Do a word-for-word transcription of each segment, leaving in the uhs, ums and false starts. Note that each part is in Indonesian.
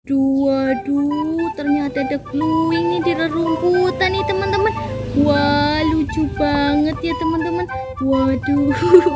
Waduh, waduh, ternyata ada glowing nih di rerumputan nih teman-teman. Wah, lucu banget ya teman-teman. Waduh,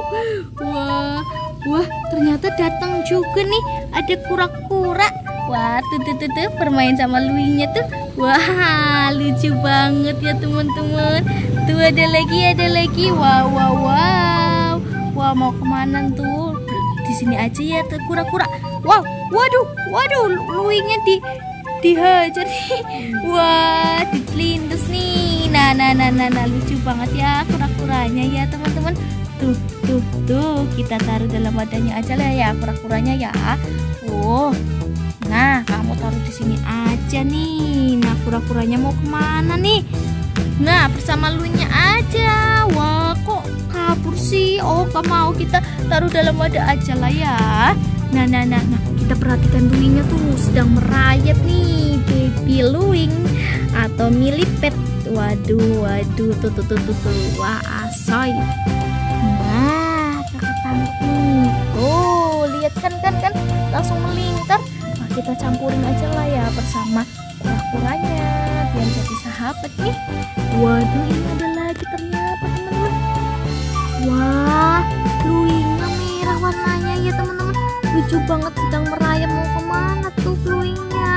wah, wah, ternyata datang juga nih. Ada kura-kura. Wah, tuh, tuh, tuh, tuh, bermain sama luingnya tuh. Wah, lucu banget ya teman-teman. Tuh ada lagi, ada lagi. Wow, wow, wow. Wah, mau kemana tuh? Di sini aja ya tuh kura-kura. Wow, waduh, waduh, luingnya di dihajar nih. Wah, ditelindus nih. Nah, nah, nah, nah, nah, lucu banget ya kura-kuranya ya teman-teman. Tuh, tuh, tuh, kita taruh dalam wadahnya aja lah ya kura-kuranya ya. Oh, nah, kamu taruh di sini aja nih. Nah, kura-kuranya mau kemana nih? Nah, bersama luingnya aja. Wah, kok kabur sih? Oh, gak mau, kita taruh dalam wadah aja lah ya. Nah, nah, nah, nah, kita perhatikan luingnya tuh sedang merayap nih, baby luing atau millipede. Waduh, waduh, tuh, tuh, tuh, tuh, tuh. Wah, asoy. Nah, kakak tangkap nih. Oh, lihat kan, kan, kan, langsung melingkar. Nah, kita campurin aja lah ya bersama kura-kuranya biar jadi sahabat nih. Waduh, ini ada lagi ternyata teman-teman. Wah, luingnya merah warnanya ya teman-teman. Lucu banget, sedang merayap. Mau kemana tuh luingnya?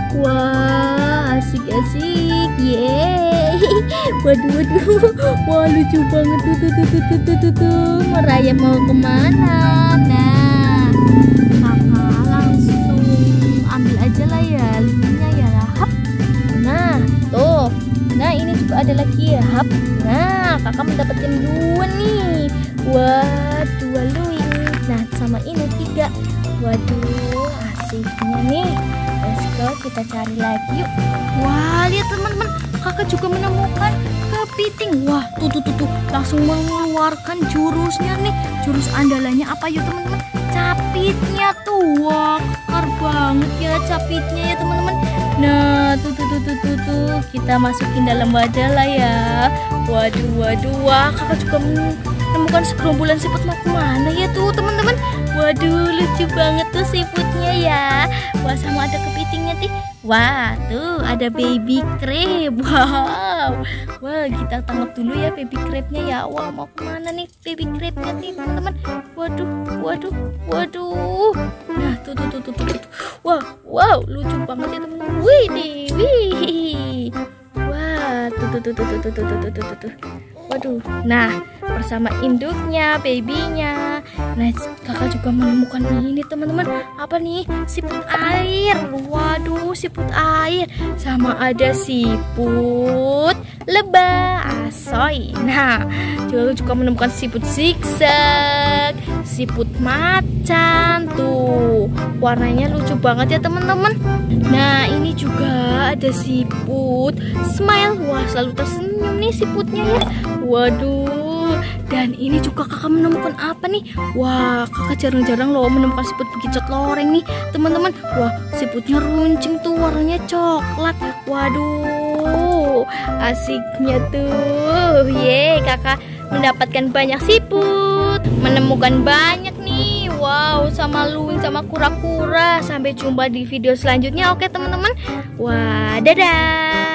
Wah, asik-asik. Yeay. Waduh, waduh. Wah, lucu banget tuh, tuh, tuh, tuh, tuh, tuh, tuh, tuh. Merayap mau kemana? Nah, kakak langsung ambil aja lah ya luingnya ya lah. Hap. Nah, tuh. Nah, ini juga ada lagi ya. Hap. Nah, kakak mendapatkan dua nih. Wah, dua luing. Nah, sama ini tiga. Waduh, asiknya nih. Let's go, kita cari lagi yuk. Wah, lihat teman-teman, kakak juga menemukan kepiting. Wah, tuh, tuh, tuh, tuh, langsung mengeluarkan jurusnya nih. Jurus andalannya apa yuk teman-teman? Capitnya tuh. Wah, kekar banget ya capitnya ya teman-teman. Nah, tuh, tuh, tuh, tuh, tuh, tuh, kita masukin dalam wadah lah ya. Waduh, waduh, wah, kakak juga menemukan segerombolan siput. Mau kemana ya tuh teman-teman? Waduh, lucu banget tuh siputnya ya. Wah, sama ada kepitingnya nih. Wah, tuh ada baby crab. Wow, wah, kita tangkap dulu ya baby crabnya ya. Wah, mau kemana nih baby crabnya nih teman-teman? Waduh, waduh, waduh. Nah, tuh, tuh, tuh, tuh, tuh, tuh. Wah, wow, lucu banget ya teman-teman. Wih, nih, wih. Wah, tuh, tuh, tuh, tuh, tuh, tuh, tuh, tuh, tuh, tuh, tuh. Waduh, nah bersama induknya, babynya. Nah, kakak juga menemukan ini teman-teman. Apa nih? Siput air. Waduh, siput air. Sama ada siput lebah. Asoy. Nah, juga juga menemukan siput zigzag, siput macan. Tuh, warnanya lucu banget ya teman-teman. Nah, ini juga ada siput smile. Wah, selalu tersenyum nih siputnya ya. Waduh, dan ini juga kakak menemukan apa nih? Wah, kakak jarang-jarang loh menemukan siput bekicot loreng nih teman-teman. Wah, siputnya runcing tuh, warnanya coklat. Waduh, asiknya tuh. Yeay, kakak mendapatkan banyak siput, menemukan banyak nih. Wow, sama luwing sama kura-kura. Sampai jumpa di video selanjutnya. Oke teman-teman. Wah, dadah.